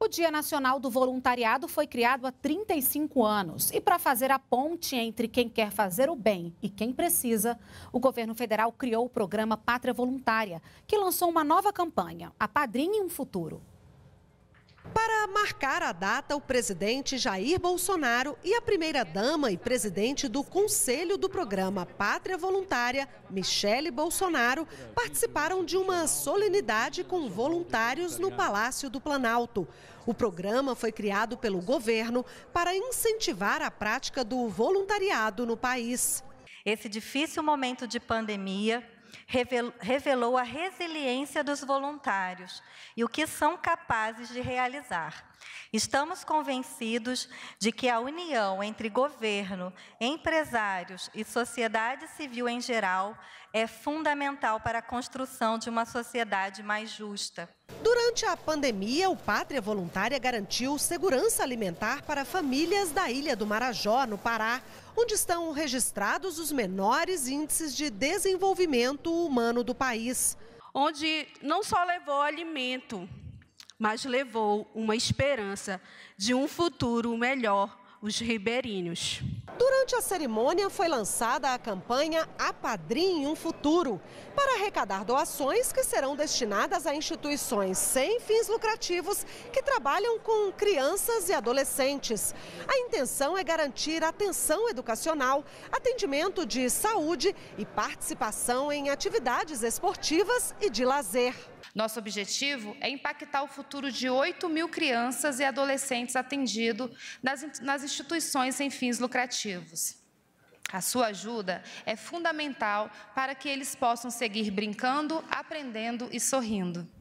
O Dia Nacional do Voluntariado foi criado há 35 anos. E para fazer a ponte entre quem quer fazer o bem e quem precisa, o governo federal criou o programa Pátria Voluntária, que lançou uma nova campanha, Apadrinhe um Futuro. Para marcar a data, o presidente Jair Bolsonaro e a primeira-dama e presidente do Conselho do Programa Pátria Voluntária, Michele Bolsonaro, participaram de uma solenidade com voluntários no Palácio do Planalto. O programa foi criado pelo governo para incentivar a prática do voluntariado no país. Esse difícil momento de pandemia revelou a resiliência dos voluntários e o que são capazes de realizar. Estamos convencidos de que a união entre governo, empresários e sociedade civil em geral é fundamental para a construção de uma sociedade mais justa. Durante a pandemia, o Pátria Voluntária garantiu segurança alimentar para famílias da Ilha do Marajó, no Pará, onde estão registrados os menores índices de desenvolvimento humano do país. Onde não só levou alimento, mas levou uma esperança de um futuro melhor, os ribeirinhos. Durante a cerimônia foi lançada a campanha Apadrinhe um Futuro, para arrecadar doações que serão destinadas a instituições sem fins lucrativos que trabalham com crianças e adolescentes. A intenção é garantir atenção educacional, atendimento de saúde e participação em atividades esportivas e de lazer. Nosso objetivo é impactar o futuro de 8.000 crianças e adolescentes atendidos nas instituições sem fins lucrativos. A sua ajuda é fundamental para que eles possam seguir brincando, aprendendo e sorrindo.